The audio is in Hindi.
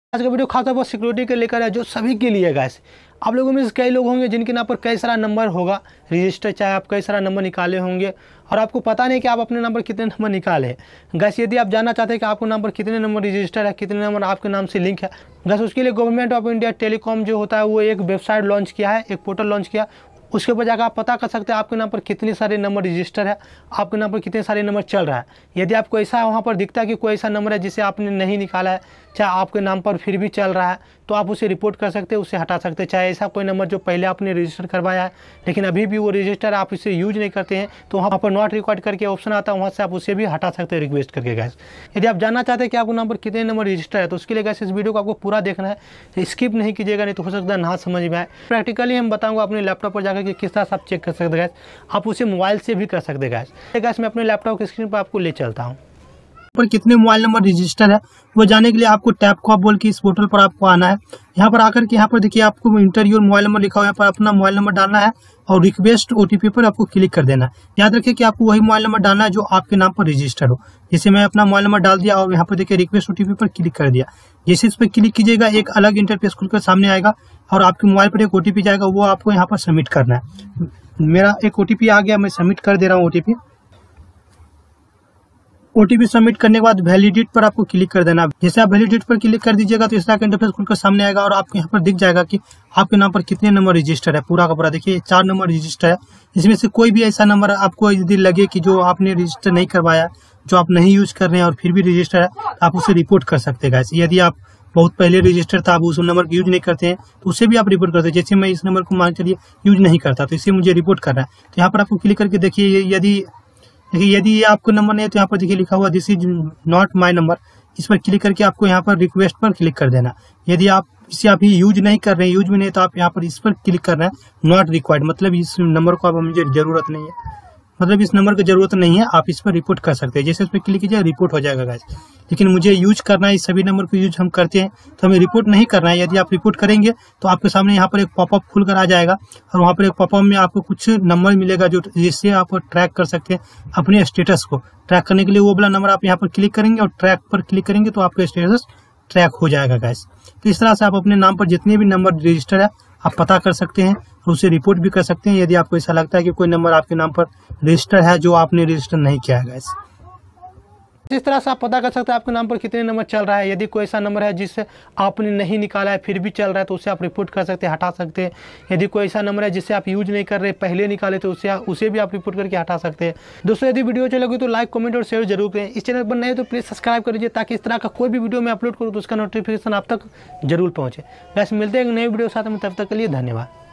आज का वीडियो खासतौर पर सिक्योरिटी के लेकर है, जो सभी के लिए गैस। आप लोगों में से कई लोग होंगे जिनके नाम पर कई सारा नंबर होगा रजिस्टर, चाहे आप कई सारा नंबर निकाले होंगे और आपको पता नहीं कि आप अपने नाम पर कितने नंबर निकाले हैं। गैस यदि आप जानना चाहते हैं कि आपको नाम पर कितने नंबर रजिस्टर है, कितने नंबर आपके नाम से लिंक है, गैस उसके लिए गवर्नमेंट ऑफ इंडिया टेलीकॉम जो होता है वो एक वेबसाइट लॉन्च किया है, एक पोर्टल लॉन्च किया। उसके ऊपर जाकर आप पता कर सकते हैं आपके नाम पर कितने सारे नंबर रजिस्टर है, आपके नाम पर कितने सारे नंबर चल रहा है। यदि आपको ऐसा वहाँ पर दिखता है कि कोई ऐसा नंबर है जिसे आपने नहीं निकाला है, चाहे आपके नाम पर फिर भी चल रहा है, तो आप उसे रिपोर्ट कर सकते हैं, उसे हटा सकते हैं। चाहे ऐसा कोई नंबर जो पहले आपने रजिस्टर करवाया है लेकिन अभी भी वो रजिस्टर आप इसे यूज नहीं करते हैं, तो वहाँ पर नॉट रिकॉर्ड करके ऑप्शन आता है, वहाँ से आप उसे भी हटा सकते हैं रिक्वेस्ट करके गैस। यदि आप जानना चाहते हैं कि आपको नाम पर कितने नंबर रजिस्टर है, तो उसके लिए गैस इस वीडियो को आपको पूरा देखना है, स्किप नहीं कीजिएगा, नहीं तो हो सकता है ना समझ में आए। प्रैक्टिकली हम बताऊँगा अपने लैपटॉप पर जाकर कि किस तरह से आप चेक कर सकते हैं गैस। आप उसे मोबाइल से भी कर सकते हैं गैस। मैं अपने लैपटॉप की स्क्रीन पर आपको ले चलता हूँ। पर कितने मोबाइल नंबर रजिस्टर है वो जानने के लिए आपको टैप को आप बोल के इस पोर्टल पर आपको आना है। यहाँ पर आकर के यहाँ पर देखिए आपको इंटर योर मोबाइल नंबर लिखा हुआ है, यहाँ पर अपना मोबाइल नंबर डालना है और रिक्वेस्ट ओटीपी पर आपको क्लिक कर देना है। याद रखिए कि आपको वही मोबाइल नंबर डालना है जो आपके नाम पर रजिस्टर हो। जैसे मैं अपना मोबाइल नंबर डाल दिया और यहाँ पर देखिए रिक्वेस्ट ओटीपी पर क्लिक कर दिया। जैसे इस पर क्लिक कीजिएगा एक अलग इंटरफेस खुलकर सामने आएगा और आपके मोबाइल पर एक ओटीपी जाएगा, वो आपको यहाँ पर सबमिट करना है। मेरा एक ओटीपी आ गया, मैं सबमिट कर दे रहा हूँ ओटीपी सबमिट करने के बाद वैलिडेट पर आपको क्लिक कर देना। जैसे आप वैलिडेट पर क्लिक कर दीजिएगा तो इस तरह का इंटरफेस खुलकर सामने आएगा और आपको यहाँ पर दिख जाएगा कि आपके नाम पर कितने नंबर रजिस्टर है। पूरा का पूरा देखिए 4 नंबर रजिस्टर है। इसमें से कोई भी ऐसा नंबर आपको यदि लगे कि जो आपने रजिस्टर नहीं करवाया, जो आप नहीं यूज कर रहे हैं और फिर भी रजिस्टर है, आप उसे रिपोर्ट कर सकते हैं गाइस। यदि आप बहुत पहले रजिस्टर था, आप उस नंबर को यूज नहीं करते हैं, तो उसे भी आप रिपोर्ट करते हैं। जैसे मैं इस नंबर को मान चलिए यूज नहीं करता, तो इसे मुझे रिपोर्ट करना है। तो यहाँ पर आपको क्लिक करके देखिए, यदि ये आपको नंबर नहीं है तो यहाँ पर देखिए लिखा हुआ this is not my number. इस पर क्लिक करके आपको यहाँ पर रिक्वेस्ट पर क्लिक कर देना। यदि आप इसे अभी यूज नहीं कर रहे हैं, यूज में नहीं, तो आप यहाँ पर इस पर क्लिक करना है नॉट रिक्वायर्ड, मतलब इस नंबर को अब मुझे जरूरत नहीं है, मतलब इस नंबर की जरूरत नहीं है, आप इस पर रिपोर्ट कर सकते हैं। जैसे इस पर क्लिक कीजिए रिपोर्ट हो जाएगा गाइस। लेकिन मुझे यूज करना है, इस सभी नंबर को यूज हम करते हैं तो हमें रिपोर्ट नहीं करना है। यदि आप रिपोर्ट करेंगे तो आपके सामने यहाँ पर एक पॉपअप खुलकर आ जाएगा और वहाँ पर एक पॉपअप में आपको कुछ नंबर मिलेगा जो जिससे आप ट्रैक कर सकते हैं अपने स्टेटस को। ट्रैक करने के लिए वो वाला नंबर आप यहाँ पर क्लिक करेंगे और ट्रैक पर क्लिक करेंगे तो आपका स्टेटस ट्रैक हो जाएगा गाइस। तो इस तरह से आप अपने नाम पर जितने भी नंबर रजिस्टर है आप पता कर सकते हैं और उसे रिपोर्ट भी कर सकते हैं यदि आपको ऐसा लगता है कि कोई नंबर आपके नाम पर रजिस्टर है जो आपने रजिस्टर नहीं किया है गाइस। इस तरह से आप पता कर सकते हैं आपके नाम पर कितने नंबर चल रहा है। यदि कोई ऐसा नंबर है जिससे आपने नहीं निकाला है फिर भी चल रहा है तो उसे आप रिपोर्ट कर सकते हैं, हटा सकते हैं। यदि कोई ऐसा नंबर है जिससे आप यूज नहीं कर रहे, पहले निकाले, तो उसे भी आप रिपोर्ट करके हटा सकते हैं। दोस्तों यदि वीडियो अच्छी लगी तो लाइक, कमेंट और शेयर जरूर करें। इस चैनल पर नए तो प्लीज़ सब्सक्राइब कर लीजिए ताकि इस तरह का कोई भी वीडियो मैं अपलोड करूँ तो उसका नोटिफिकेशन आप तक जरूर पहुँचे। बस मिलते हैं एक नए वीडियो के साथ में, तब तक के लिए धन्यवाद।